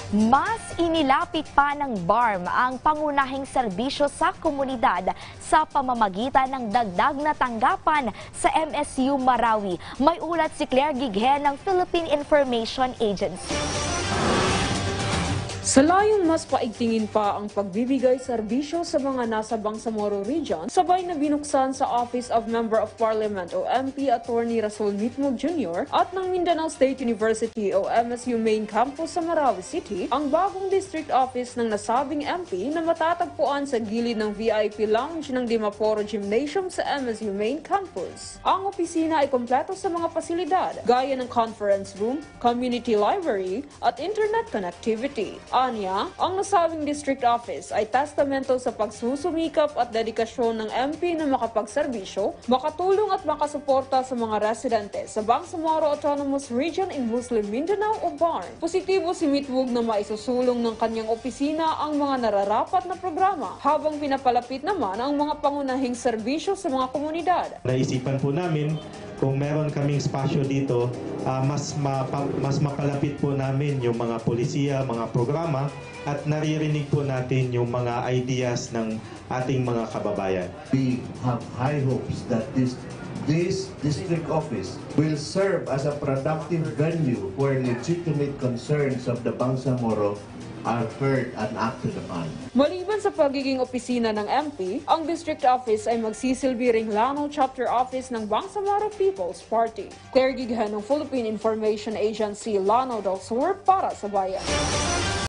Mas inilapit pa ng BARMM ang pangunahing serbisyo sa komunidad sa pamamagitan ng dagdag na tanggapan sa MSU-Marawi. May ulat si Claire Gighe ng Philippine Information Agency. Sa layong mas paigtingin pa ang pagbibigay serbisyo sa mga nasa Bangsamoro Region, sabay na binuksan sa Office of Member of Parliament o MP Attorney Rasul Mitmog Jr. at ng Mindanao State University o MSU Main Campus sa Marawi City, ang bagong district office ng nasabing MP na matatagpuan sa gilid ng VIP Lounge ng Dimaporo Gymnasium sa MSU Main Campus. Ang opisina ay kompleto sa mga pasilidad, gaya ng conference room, community library at internet connectivity. Anya, ang nasabing district office ay testamento sa pagsusumikap at dedikasyon ng MP na makapagserbisyo, makatulong at makasuporta sa mga residente sa Bangsamoro Autonomous Region in Muslim Mindanao o BARMM. Positibo si Mitwog na maisusulong ng kanyang opisina ang mga nararapat na programa, habang pinapalapit naman ang mga pangunahing serbisyo sa mga komunidad. Naisipan po namin kung meron kaming spasyo dito, mas mapalapit po namin yung mga polisiya, mga programa, at naririnig po natin yung mga ideas ng ating mga kababayan. We have high hopes that this district office will serve as a productive venue where legitimate concerns of the Bangsamoro are heard and acted upon. Maliban sa pagiging opisina ng MP, ang district office ay magsisilbi ring Lanao chapter office ng Bangsamoro People's Party. Claire Gighe ng Philippine Information Agency, Lanao del Sur para sa Bayan.